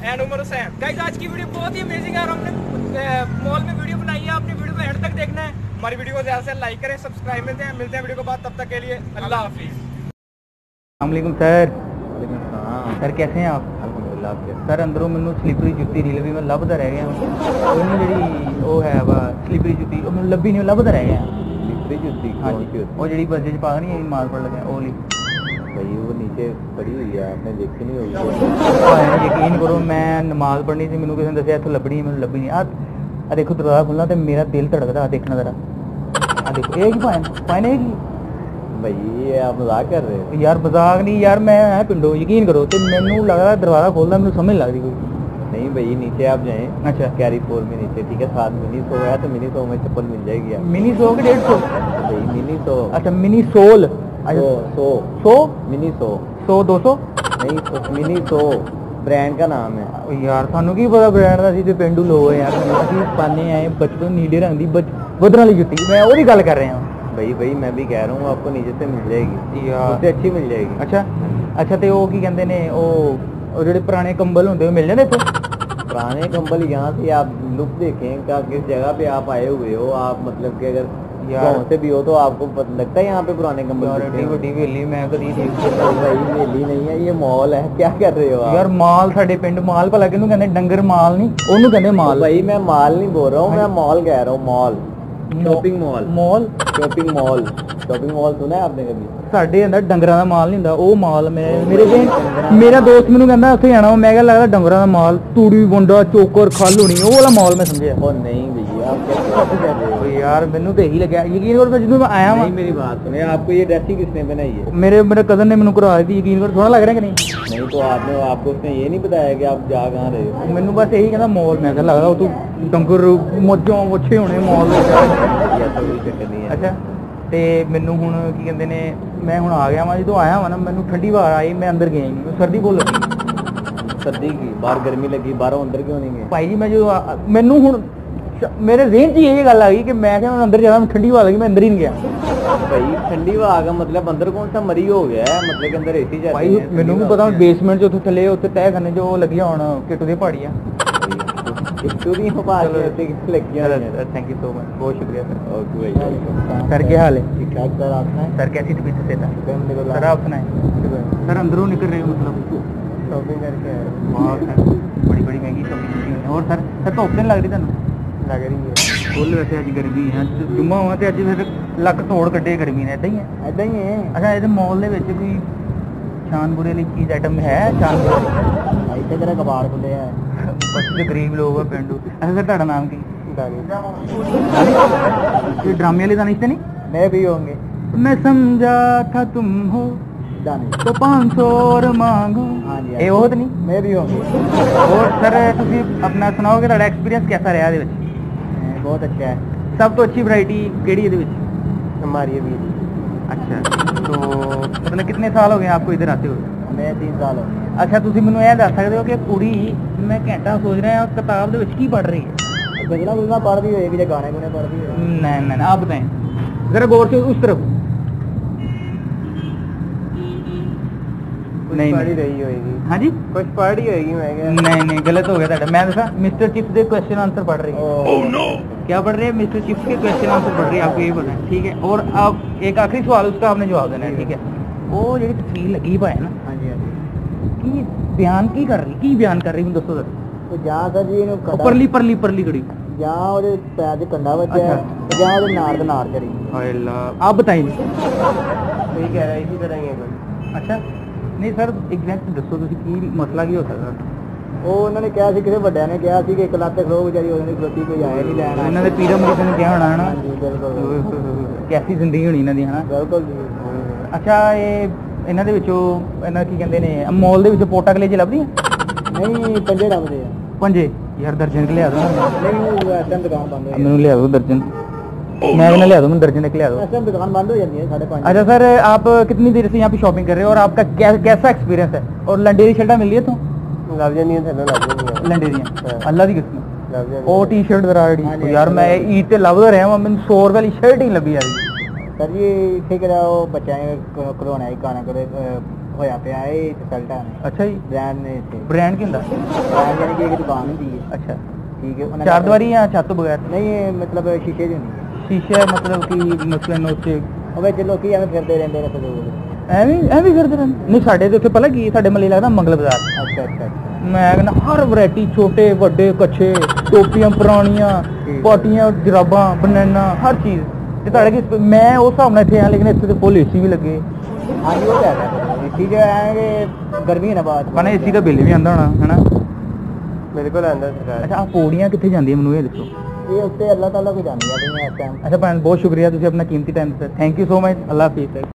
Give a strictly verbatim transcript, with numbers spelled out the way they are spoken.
And Umar Hussain. Guys आज की video बहुत ही अमेजिंग है और हमने मॉल में वीडियो बनाई है, आपने वीडियो को एंड तक देखना है। हमारी वीडियो को ज़्यादा से लाइक करें, सब्सक्राइब में दें। मिलते हैं वीडियो के बाद, तब तक के लिए अल्लाह हाफिज़। अस्सलाम सर। सर कैसे हैं आप? सर अंदरों मैनू स्लीपरी जुत्ती नहीं लभी, मैं लभदा रह गया। ਉਹ ਨਹੀਂ ਜਿਹੜੀ ਉਹ ਹੈ ਵਾ स्लीपरी जुत्ती, ਉਹ ਮੈਨੂੰ ਲੱਭੀ ਨਹੀਂ, ਲੱਭਦਾ ਰਹਿ ਗਿਆ। स्लीपरी जुत्ती? हाँ जी, वो ਜਿਹੜੀ बस ਚ ਪਾ ਨਹੀਂ मार पड़ लगे ਉਹ ਲਈ भाई वो नीचे पड़ी हुई है, आपने देखी नहीं होगी। यकीन करो मैं नमाज पढ़नी थी, मैनू किसी ने दसिया इत्थों लभनी, मैनू लभी नहीं। आ देखो दरवाजा खुलना तो मेरा दिल धड़कदा, देखना जरा। आ देखो ये की पाए पाए ने की भाई ये आप मजाक कर रहे हो? यार मजाक नहीं यार, मैं है पिंडो, यकीन करो। तो मैनू लग रहा दरवाजा खोलना, मैनू समझ लग रही कोई नहीं। भाई नीचे आप जाएं, अच्छा कैरी फोर में नीचे, ठीक है। साथ मिनी सो है तो मिनी सो में चप्पल मिल जाएगी आपको। मिनी सो के डेढ़ सौ? भाई मिनी सो, अच्छा मिनी सोल, सो सो सो मिनी सो सौ दो सौ नहीं, तो मिनी सो ब्रांड का नाम है यार। सानू की पता ब्रांड का, असं पिंडू लोग है यार। असं पाने आए बचपन नीले रंग की बदर वाली जुत्ती, मैं वो गल कर रहा हूँ। भाई भाई मैं भी कह रहा हूँ आपको नीचे से मिल जाएगी यार, उससे अच्छी मिल जाएगी। अच्छा अच्छा, तो वो की कहते हैं वो जो पुराने कंबल होंगे मिल जाते इतने? पुराने कंबल यहाँ से आप लुक देखें का किस जगह पे आप आए हुए हो आप, मतलब कि अगर गाँव से भी हो तो आपको पता लगता है यहाँ पे पुराने कंबल। बड़ी वेली मैं कभी भाई वेली नहीं है, ये मॉल है। क्या कर रहे हो आप? यार माल साडे पिंड माल भला किहनूं कहंदे? डंगर माल नहीं, ओनू कहंदे माल। भाई मैं माल नहीं बोल रहा हूँ, मैं मॉल कह रहा हूँ। Mall shopping mall, mall shopping mall, shopping mall सुना है आपने कभी? ਸਾਡੇ ਅੰਦਰ ਡੰਗਰਾਂ ਦਾ ਮਾਲ ਨਹੀਂ ਹੁੰਦਾ, ਉਹ ਮਾਲ ਮੈਂ ਮੇਰੇ ਮੇਰਾ ਦੋਸਤ ਮੈਨੂੰ ਕਹਿੰਦਾ ਉੱਥੇ ਜਾਣਾ, ਮੈਂ ਕਿਹਾ ਲੱਗਦਾ ਡੰਗਰਾਂ ਦਾ ਮਾਲ, ਤੂੜੀ ਬੁੰਡਾ ਚੋਕਰ ਖਲ ਹੋਣੀ, ਉਹ ਵਾਲਾ ਮਾਲ ਮੈਂ ਸਮਝਿਆ। ਉਹ नहीं भैया आप कैसे कर रहे हो यार मैनू तो यही लगा, यकीन करो ਜਦੋਂ मैं आया नहीं मेरी बात सुने, आपको ये ड्रेस ही किसने बनाई है? मेरे मेरे कजन ने मैनू करवाई थी, यकीन करो। थोड़ा लग रहा है कि नहीं? नहीं तो आपने आपको उसने ये नहीं बताया कि आप जा कहाँ रहे हो? मैनू बस यही कहता मॉल, मैं कहा लगदा तू डंगर ਮੱਝਾਂ ਵੱਛੇ ਹੋਣੇ ਮਾਲ ਦੇ ਵਿੱਚ। ਅੱਛਾ ਤੇ ਮੈਨੂੰ ਹੁਣ ਕੀ ਕਹਿੰਦੇ ਨੇ, ਮੈਂ ਹੁਣ ਆ ਗਿਆ ਵਾਂ, ਜਦੋਂ ਆਇਆ ਵਾਂ ਨਾ ਮੈਨੂੰ ਠੰਡੀ ਹਵਾ ਆਈ, ਮੈਂ ਅੰਦਰ ਗਿਆ ਹੀ ਨਹੀਂ, ਸਰਦੀ ਬਹੁਤ ਲੱਗੀ। सर्दी की बाहर गर्मी लगी, बाहरों अंदर क्यों नहीं गए? ਭਾਈ ਜੀ ਮੈਂ ਜੋ ਮੈਨੂੰ ਹੁਣ मेरे जेहन च यही गल आ गई कि मैं क्या अंदर जाना, ठंडी हवा लगी, मैं अंदर ही नहीं गया। भाई ठंडी हवा का मतलब अंदर कौन सा मरी हो गया है, मतलब के अंदर एसी चल भाई मैनू भी पता बेसमेंट च उत्थे थले उत्थे तय करने जो लगी हुण किट्टू दी पहाड़ियां किट्टू दी पहाड़ी लगी है। थैंक यू सो मच, बहुत शुक्रिया सर। ओके भाई सर क्या हाल है? ठीक ठाक सर, आप सुनाएं? सर कैसी तबीयत से सर? आप सुनाएं सर, अंदरों निकल रहे हो मतलब शॉपिंग करके आए? वाह सर, बड़ी बड़ी महंगी शॉपिंग की है। और सर सर धुप्प नहीं लग रही तुहानू? लग रही है फुल। वैसे अज गर्मी है, जुम्मा हुआ तो अज फिर लक तोड़ कटे गर्मी ने, इदा ही है? ऐदा ही है। अच्छा ये मॉल दे विच कोई शानपुरे वाली चीज आइटम है? शानपुरे इतने तरह कबाड़ खुले हैं, बस जो गरीब लोग है पिंडू। अच्छा सर ਤੁਹਾਡਾ नाम की? ये ड्रामे वाले दानिश तो नहीं? मैं भी होंगे। मैं समझा था तुम हो दानिश तो पाँच सौ और मांगो। हाँ जी, ये वो तो नहीं? मैं भी होंगे। और सर तुसी अपना सुनाओ कि ਤੁਹਾਡਾ एक्सपीरियंस कैसा रहा ਇਹਦੇ ਵਿੱਚ? बहुत अच्छा है। सब तो अच्छी वैरायटी केड़ी ਇਹਦੇ ਵਿੱਚ? हमारी अभी। अच्छा तो मतलब कितने साल हो गए आपको इधर आते हुए? मैं तीन साल हो गए। अच्छा ਤੁਸੀਂ ਮੈਨੂੰ ਇਹ ਦੱਸ ਸਕਦੇ ਹੋ ਕਿ ਕੁੜੀ, ਮੈਂ ਘੰਟਾ ਸੋਚ ਰਿਹਾ ਹਾਂ किताब ਦੇ ਵਿੱਚ ਕੀ पढ़ रही है? गजला गुजला पढ़ रही होगी, गाने गुने पढ़ रही है? नहीं नहीं आप बताएं जरा गौर से उस तरफ। नहीं पढ़ रही होगी। हाँ जी कुछ पढ़ रही होगी। मैं क्या? नहीं नहीं गलत हो गया था। मैं दसा मिस्टर चिप्स के क्वेश्चन आंसर पढ़ रही है। ओह नो, क्या पढ़ रहे हैं? मिस्टर चिप्स के क्वेश्चन आंसर पढ़ रही है, आपको यही पता है? ठीक है। और आप एक आखिरी सवाल उसका आपने जवाब देना है, ठीक है? वो जी तस्वीर लगी पाए ना, हाँ जी हाँ जी, की बयान की कर रही की बयान कर रही हूँ दसो सर? तो जहाँ सर जी इन्हों परली परली परली कड़ी जहाँ वो पैर से कंधा बचा है, जहाँ वो नार नार करी। आप बताइए। सही कह रहा है, इसी तरह ही है कुछ। अच्छा नहीं सर एग्जैक्ट दसो तुसी की मसला की होता सर? ਉਹ ਉਹਨਾਂ ਨੇ ਕਿਹਾ ਸੀ, ਕਿਸੇ ਵੱਡਿਆਂ ਨੇ ਕਿਹਾ ਸੀ ਕਿ ਇੱਕ ਲੱਤ ਖਲੋ ਵਿਚਾਰੀ ਉਹਨੇ ਖਲੋਤੀ, ਕੋਈ ਆਇਆ ਨਹੀਂ ਲੈਣ। ਇਹਨਾਂ ਦੇ ਪੀਰਮ ਕਿਸੇ ਨੇ ਕਿਹਾ ਹੋਣਾ ਹੈ ਨਾ? ਹਾਂਜੀ ਬਿਲਕੁਲ, ਕੈਸੀ ਜ਼ਿੰਦਗੀ ਹੋਣੀ ਇਹਨਾਂ ਦੀ ਹੈ ਨਾ? ਬਿਲਕੁਲ ਜੀ। ਅੱਛਾ ਇਹ ਇਹਨਾਂ ਦੇ ਵਿੱਚੋਂ ਇਹਨਾਂ ਕੀ ਕਹਿੰਦੇ ਨੇ ਮੌਲ ਦੇ ਵਿੱਚ ਪੋਟਾ ਕਲੇਜ ਲੱਭਦੀਆਂ? ਨਹੀਂ ਪੰਜੇ ਲੱਭਦੇ ਆ। ਪੰਜੇ ਯਾਰ ਦਰਜਨ ਕਿ ਲਿਆ ਦੋ ਨਾ। ਨਹੀਂ ਇਸ ਟਾਈਮ ਦੁਕਾਨ ਬੰਦ ਹੋਈ। ਮੈਨੂੰ ਲਿਆ ਦੋ ਦਰਜਨ, मैं कहना लिया दो, मैं दर्जन एक लिया दो। ऐसे दुकान बंद हो जाती है साढ़े पाँच। अच्छा सर आप कितनी देर से यहाँ पे शॉपिंग कर रहे हो और आपका कै, कैसा एक्सपीरियंस है? और लंडेरी शर्टा मिल रही है तो? लग जानी है, थल्ले लग जानी है लंडेरियां अल्लाह दी किस्म। लग जानी ओ टी शर्ट वगैरह दी यार मैं ईद ते लभदा रहा हां, मैनूं सौ रुपए वाली शर्ट ही लभी यार। सर जी ठीक है, वो बच्चे खिलौने की गाने करे ਹੋਇਆ ਪਿਆ ਇਹ ਸਲਟਾ ਨੇ ਅੱਛਾ ਜੀ ਬ੍ਰਾਂਡ ਨੇ ਇੱਥੇ ਬ੍ਰਾਂਡ ਕੀ ਹੁੰਦਾ ਬ੍ਰਾਂਡ ਯਾਨੀ ਕਿ ਇੱਕ ਦੁਕਾਨ ਹੁੰਦੀ ਹੈ ਅੱਛਾ ਠੀਕ ਹੈ ਉਹਨਾਂ ਚਾਰ ਦੀਵਾਰੀ ਜਾਂ ਛੱਤ ਤੋਂ ਬਗੈਰ ਨਹੀਂ ਇਹ ਮਤਲਬ ਸ਼ੀਸ਼ੇ ਦੀ ਹੁੰਦੀ ਹੈ ਸ਼ੀਸ਼ਾ ਮਤਲਬ ਕਿ ਮਸਲਨ ਉੱਤੇ ਉਹ ਵਿੱਚ ਲੋਕੀ ਐਵੇਂ ਫਿਰਦੇ ਰਹਿੰਦੇ ਨੇ ਫਜ਼ੂਲ ਐਵੇਂ ਐਵੇਂ ਫਿਰਦੇ ਰਹਿੰਦੇ ਨਹੀਂ ਸਾਡੇ ਤੇ ਉੱਥੇ ਪਹਿਲਾਂ ਕੀ ਸਾਡੇ ਮੱਲੇ ਲੱਗਦਾ ਮੰਗਲ ਬਾਜ਼ਾਰ ਅੱਛਾ ਅੱਛਾ ਅੱਛਾ ਮੈਂ ਕਹਿੰਦਾ ਹਰ ਵੈਰਾਈਟੀ ਛੋਟੇ ਵੱਡੇ ਕੱਛੇ ਟੋਪੀਆਂ ਪੁਰਾਣੀਆਂ ਠੀਕ। ਪਾਟੀਆਂ ਜਰਾਬਾਂ ਬਨੈਨਾ ਹਰ ਚੀਜ਼ ਤੇ ਤੁਹਾਡੇ ਕੀ ਮੈਂ ਉਸ ਹਿਸਾਬ ਨਾਲ ਇੱਥੇ ਆ ਲੇਕਿਨ ਇੱਥੇ ਤੇ ਫੁੱਲ ਏਸੀ ਵੀ ਲੱਗੇ ਹਾਂਜੀ ਉਹ ਲੈ ਰਿਹਾ ਏਸੀ ਜੋ ਹੈ ਕਿ ਗਰਮੀ ਨਾ ਬਾਅਦ ਪਰ ਏਸੀ ਦਾ ਬਿੱਲ ਵੀ ਆਉਂਦਾ ਹੋਣਾ ਹੈਨਾ ਬਿਲਕੁਲ ਆਂਦਾ ਸਰਕਾਰ ਅੱਛਾ ਆ ਪੌੜੀਆਂ ਕਿੱਥੇ ਜਾਂਦੀਆਂ ਮੈਨੂੰ ਇਹ ਦੱਸੋ ਇਹ ਉੱਤੇ ਅੱਲਾਹ ਤਾਲਾ ਕੋ ਜਾਣਦਾ ਤੁਸੀਂ ਇਸ ਟਾਈਮ ਅੱਛਾ ਭੈਣ ਬਹੁਤ ਸ਼ੁਕਰੀਆ ਤੁਸੀਂ ਆਪਣਾ ਕੀਮਤੀ ਟਾਈਮ ਦਿੱਤਾ ਥੈਂਕ ਯੂ ਸੋ ਮਚ ਅੱਲਾ ਹਾਫਿਜ਼